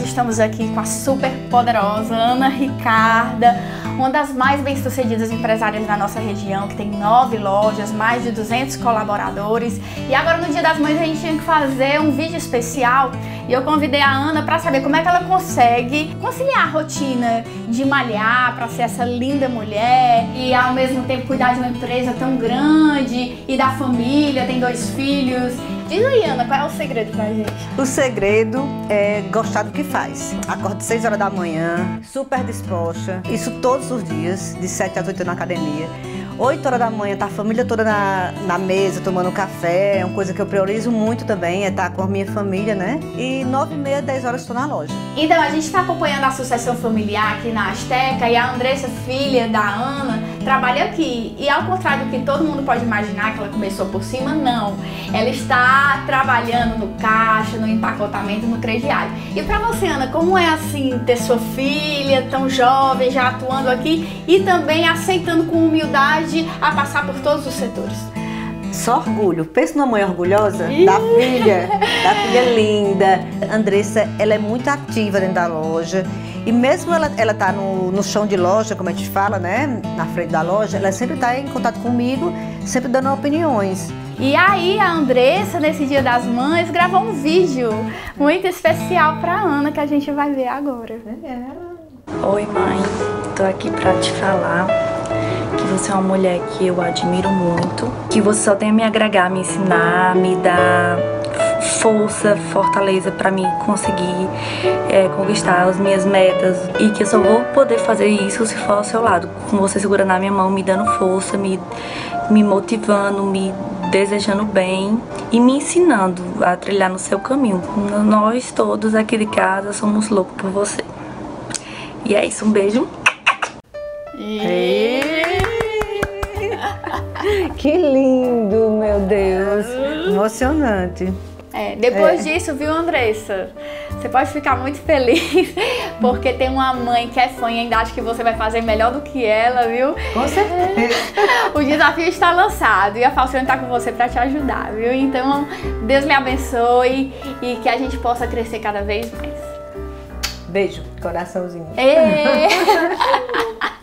estamos aqui com a super poderosa Ana Ricarda, uma das mais bem-sucedidas empresárias da nossa região, que tem 9 lojas, mais de 200 colaboradores. E agora no Dia das Mães a gente tinha que fazer um vídeo especial e eu convidei a Ana para saber como é que ela consegue conciliar a rotina de malhar para ser essa linda mulher e ao mesmo tempo cuidar de uma empresa tão grande e da família, tem 2 filhos. Diz aí, Ana, qual é o segredo pra gente? O segredo é gostar do que faz. Acordo 6 horas da manhã, super disposta. Isso todos os dias, de 7 às 8 na academia. 8 horas da manhã, tá a família toda na mesa, tomando café. É uma coisa que eu priorizo muito também, é estar com a minha família, né? E 9h30, 10 horas estou na loja. Então, a gente está acompanhando a sucessão familiar aqui na Azteca e a Andressa, filha da Ana, trabalha aqui. E ao contrário do que todo mundo pode imaginar, que ela começou por cima, não. Ela está trabalhando no caixa, no empacotamento, no crediário. E pra você, Ana, como é assim ter sua filha tão jovem, já atuando aqui e também aceitando com humildade a passar por todos os setores? Só orgulho. Pensa numa mãe orgulhosa da filha linda. A Andressa, ela é muito ativa dentro da loja. E mesmo ela tá no chão de loja, como a gente fala, né? Na frente da loja, ela sempre tá em contato comigo, sempre dando opiniões. E aí a Andressa, nesse Dia das Mães, gravou um vídeo muito especial pra Ana, que a gente vai ver agora. Oi, mãe. Tô aqui pra te falar que você é uma mulher que eu admiro muito, que você só tem a me agregar, me ensinar, me dar força, fortaleza pra mim conseguir conquistar as minhas metas, e que eu só vou poder fazer isso se for ao seu lado, com você segurando a minha mão, me dando força, me motivando, me desejando bem e me ensinando a trilhar no seu caminho. Nós todos aqui de casa somos loucos por você. E é isso, um beijo. Que lindo, meu Deus. Emocionante. Depois disso, viu, Andressa? Você pode ficar muito feliz, porque tem uma mãe que é fã e ainda acha que você vai fazer melhor do que ela, viu? Com certeza. O desafio está lançado e a Falciane está com você para te ajudar, viu? Então, Deus lhe abençoe e que a gente possa crescer cada vez mais. Beijo, coraçãozinho.